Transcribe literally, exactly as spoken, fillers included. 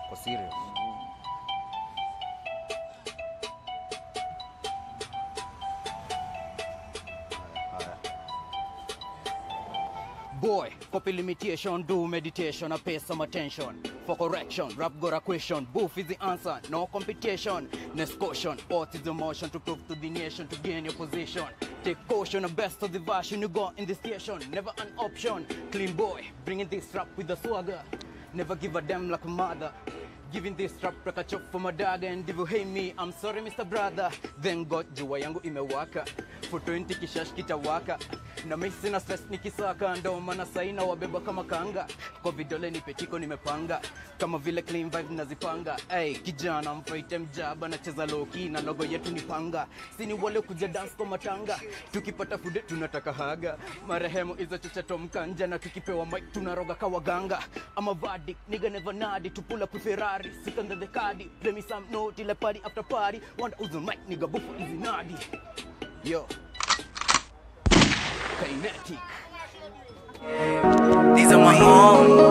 For serious. Boy, copy limitation, do meditation, I pay some attention. For correction, rap got a question, boof is the answer, no competition. Next caution, what is the motion to prove to the nation to gain your position? Take caution, the best of the version you got in the station, never an option. Clean boy, bringing this rap with the swagger, never give a damn like a mother. Giving this rap like a chop for my dog, and if you hate me, I'm sorry Mister Brother. Then God, jua yangu imewaka, for twenty kishash kitawaka. Na mimi sina stress nikisaka, ndo maana saina wabeba kama kanga. Kwa vidole ni petiko nimepanga, kama vile clean vibe nazipanga. Hey, kijana mfaite mjaba na cheza low key na logo yetu ni panga. Sini wale kuja dance kwa matanga, tukipata fude tunataka haga. Marehemu izo chochato mkanja na tukipewa mic tunaroga kawa ganga. I'm a verdict, nigga never nadi, to pull up with Ferrari, sit under the cardi, play me some note till a party after party. Wonder who's the mic, nigga, buffer is nadi. Yo. Khainetic. These are my own